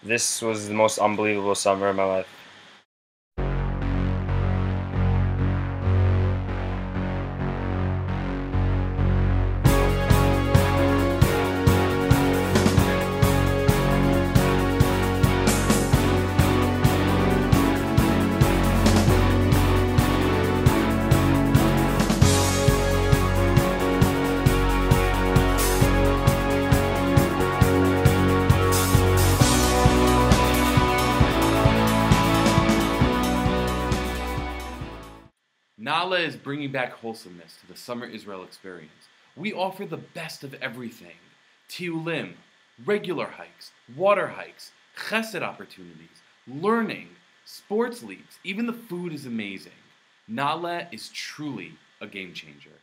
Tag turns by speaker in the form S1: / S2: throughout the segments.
S1: This was the most unbelievable summer of my life.
S2: Na'aleh is bringing back wholesomeness to the Summer Israel experience. We offer the best of everything: tiulim, regular hikes, water hikes, chesed opportunities, learning, sports leagues. Even the food is amazing. Na'aleh is truly a game changer.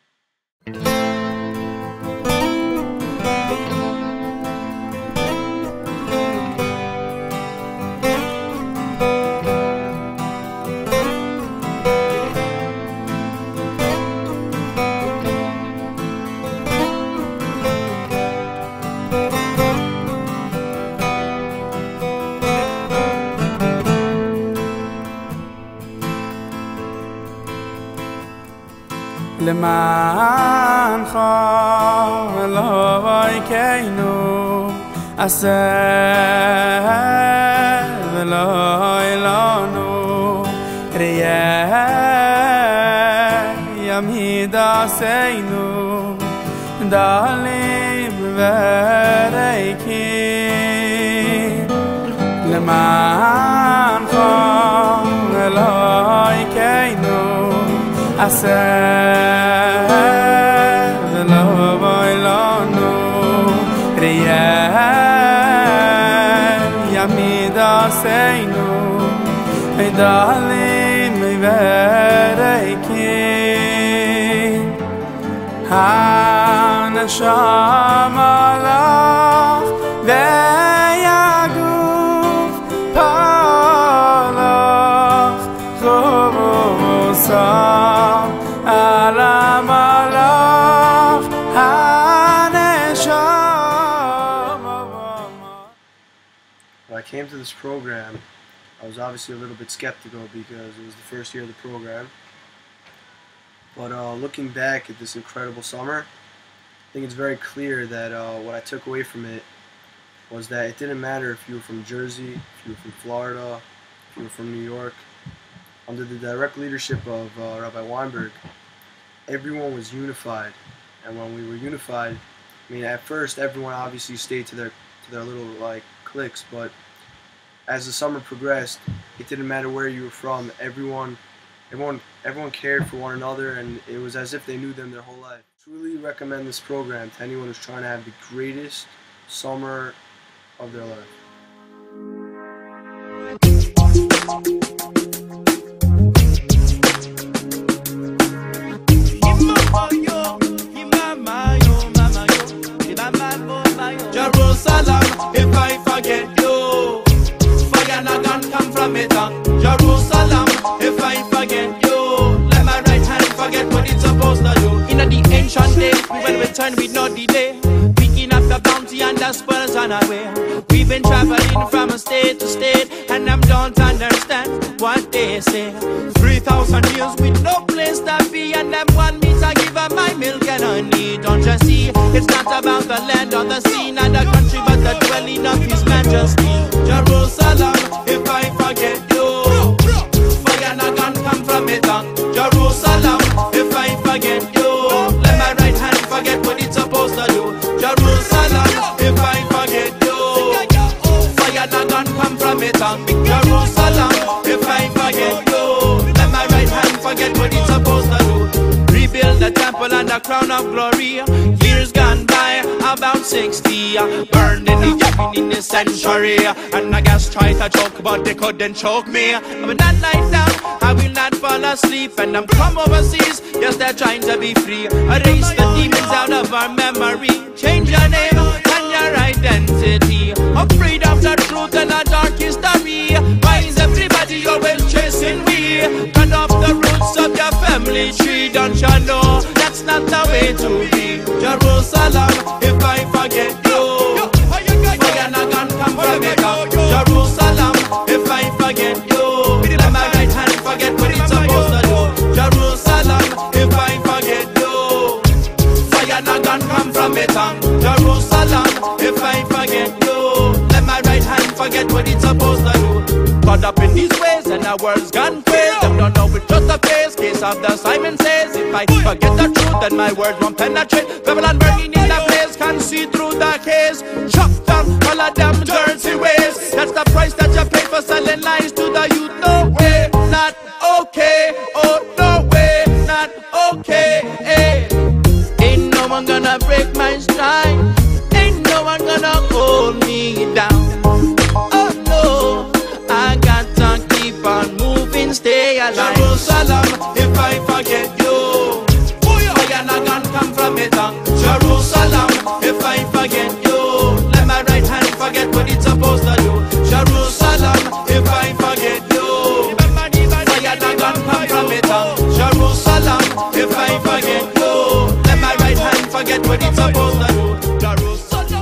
S3: למענך אלוהינו עשה ולא אלוהינו ראה ימיד עשינו דלים וריקים למענך אלוהינו עשה ולא אלוהינו ראה ימיד עשינו דלים וריקים הנשמה לך והגוף פלח Wholesome על המלאך הנשמה.
S4: When I came to this program, I was obviously a little bit skeptical because it was the first year of the program. But looking back at this incredible summer, I think it's very clear that what I took away from it was that it didn't matter if you were from Jersey, if you were from Florida, if you were from New York. Under the direct leadership of Rabbi Weinberg, everyone was unified. And when we were unified, I mean, at first everyone obviously stayed to their little like cliques, but as the summer progressed, it didn't matter where you were from. Everyone cared for one another, and it was as if they knew them their whole life. Truly recommend this program to anyone who's trying to have the greatest summer of their life.
S5: Jerusalem, if I forget you, fire not gonna come from it. Jerusalem, if I forget you, let my right hand forget what it's supposed to do. In the ancient days, we will return with no delay, picking up the bounty and the spoils unaware. We've been traveling from state to state, and I don't understand what they say. 3,000 years with no place to be, and them want me to give up my milk and honey. Don't you see? It's not about the land or the sea, not the country, but the dwelling of His Majesty. Jerusalem, if I forget you, fire not gonna come from it. Jerusalem, if I forget you, let my right hand forget what it's supposed to do. Jerusalem, if I forget you, fire not gonna come from it. Jerusalem, if I forget you, let my right hand forget what it's supposed to do. Rebuild the temple and the crown of glory. Years gone by, about 60, burned in the cabin in the century. And I guess try to choke, but they couldn't choke me. I will not lie down, I will not fall asleep. And I'm from overseas, yes, they're trying to be free. Erase the demons out of our memory. Change your name and your identity. Afraid of the truth and a dark history. Why is everybody always chasing me? Cut off the roots of your family tree. Don't you know that's not the way to be? Jerusalem, if I forget you, fire not gonna come from it. forget what it's supposed to do. Caught up in these ways and our world's gone crazy. Them don't know it's just a phase. Case of the Simon says, if I forget the truth, then my words won't penetrate. Babylon burning in a place, can see through the haze. Chop down all of them dirty ways. That's the price that you pay for selling lies to the youth. No way, not okay. Oh, no way, not okay. Hey. Ain't no one gonna break my stride. Ain't no one gonna hold me down. Oh no, I got to keep on moving, stay alive. Jerusalem, if I forget you, fire not gonna come from it. Jerusalem, if I forget you, let my right hand forget what it's supposed to do. Jerusalem, if I forget you, fire not gonna come from it. Jerusalem, if I forget you, let my right hand forget what it's supposed to do. Jerusalem.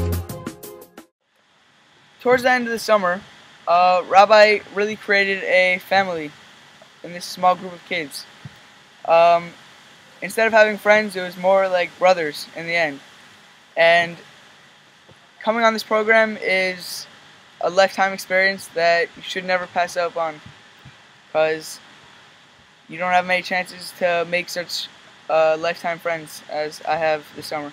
S6: Towards the end of the summer, Rabbi really created a family in this small group of kids. Instead of having friends, it was more like brothers in the end. And coming on this program is a lifetime experience that you should never pass up on, because you don't have many chances to make such lifetime friends as I have this summer.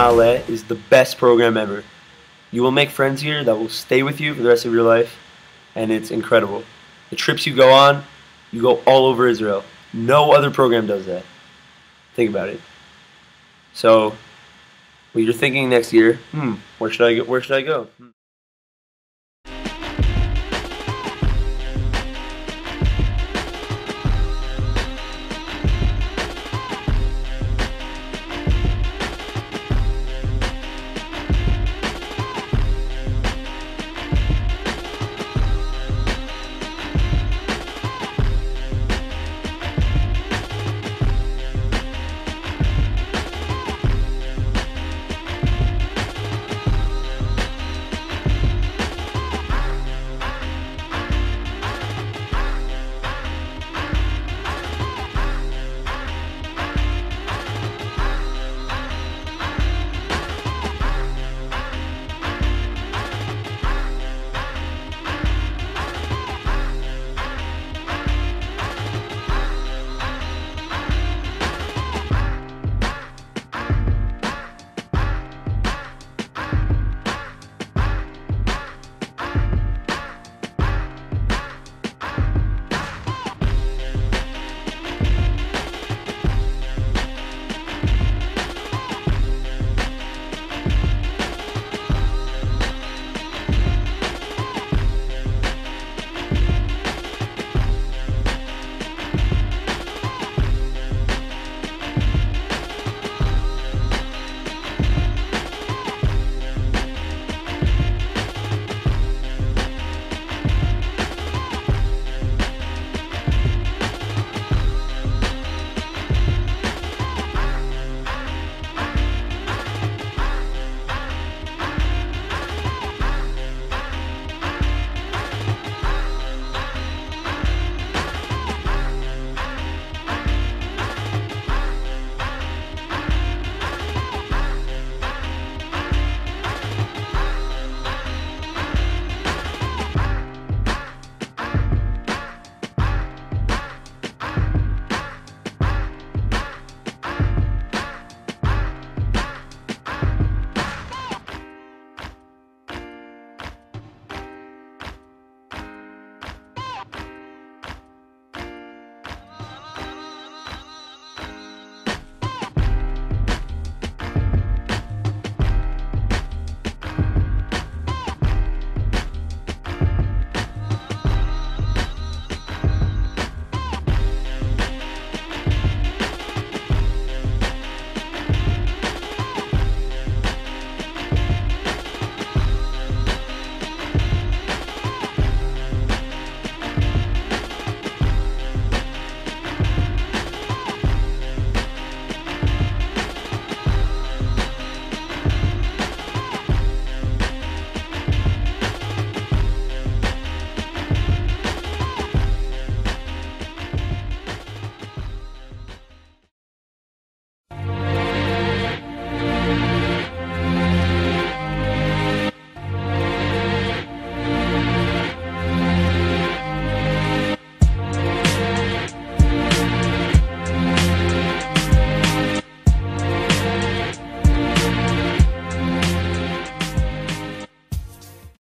S7: Na'aleh is the best program ever. You will make friends here that will stay with you for the rest of your life, and it's incredible. The trips you go on, you go all over Israel. No other program does that. Think about it. So, when you're thinking next year, where should I go?